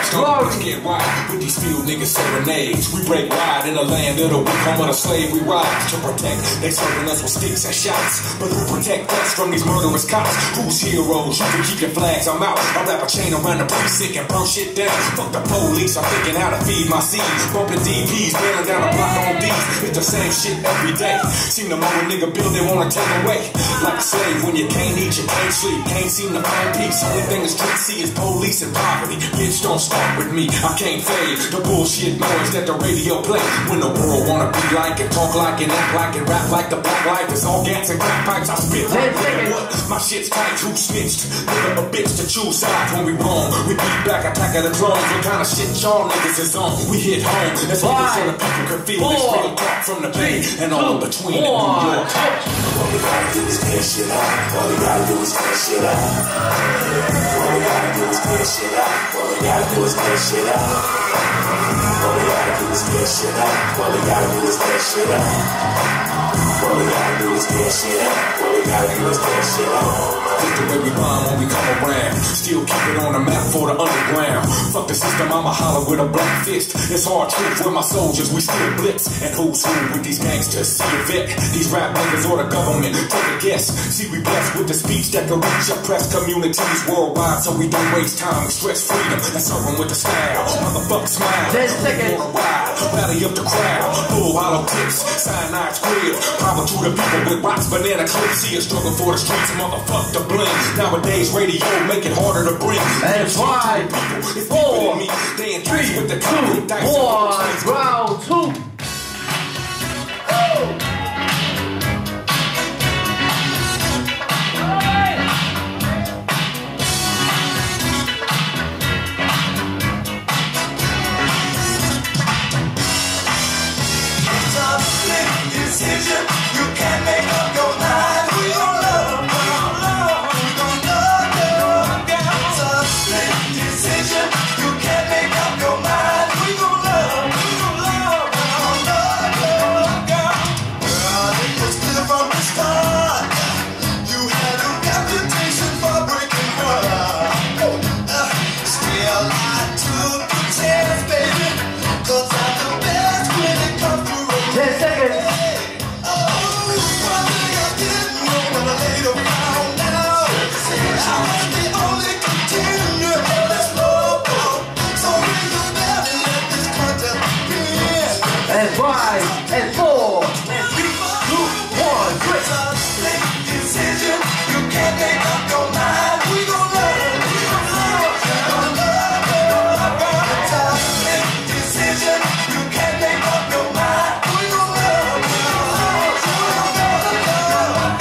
Let's get wild with these field niggas serenades. We break wide in the land of the weak, home of the slave. We ride to protect. They serving us with sticks and shots, but who protect us from these murderous cops? Who's heroes? You can keep your flags, I'm out. I wrap a chain around the precinct and burn shit down. Fuck the police, I'm thinking how to feed my seed. Bumping DPs, bearing down a block on D's. It's the same shit every day. Seen the moment nigga build, they wanna take away. Like a slave, when you can't eat, you can't sleep. Can't seem to find peace. Only thing the streets see is police and poverty. Bitch, don't start with me, I can't fade the bullshit noise that the radio play. When the world wanna be like and talk like and act like and rap like the black life is all gas and crack pipes. I spit like what? My shit's tight, who snitched? Nigga a bitch to choose sides when we wrong. We beat back, attack of the drums. What kind of shit y'all niggas is on? We hit home, that's what so the people can feel this real talk from the Bay and all in between in New York. What we gotta do is clear shit out. What we gotta do is clear shit out. What we gotta do is clear shit out. What we gotta do is clear shit out. What we gotta do is clear shit out. What we gotta do is clear shit out. What we gotta do is clear shit out. What we gotta do is clear shit out. Hate the way we rhyme when we come around. Still keep it on the map for the underground. Fuck the system, I'ma holler with a black fist. It's hard truth with my soldiers, we still blitz. And who's who with these gangsters? See a vet, these rap niggas or the government. Take a guess, see we blessed with the speech that can reach oppressed communities worldwide. So we don't waste time, we stress freedom and serve them with the style. Motherfucker smile, rally up the crowd. Full hollow tips, cyanide squeal. Power to the people with rocks, banana clips. See a struggle for the streets, motherfuck the bling. Nowadays radio make it harder to bring. And 5, 4, 3, 2, 1, round 2. And 5, and 4, and 3, 2, 1, quit. Decision, you can't make up your mind. We gon' love, we gon' love, we gon' love, we gon' love. Tough decision, you can't make up your mind. We gon' love, we gon' love, we gon' love, we gon' love.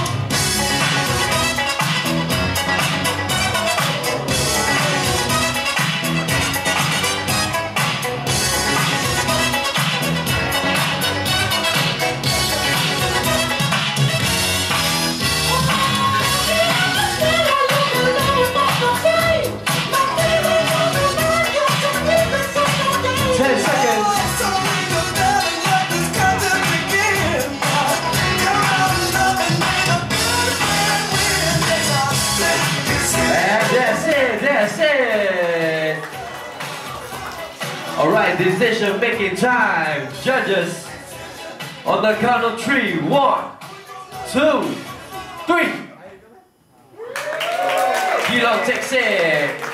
That's it. All right, decision making time. Judges, on the count of 3. 1, 2, 3. You don't take it.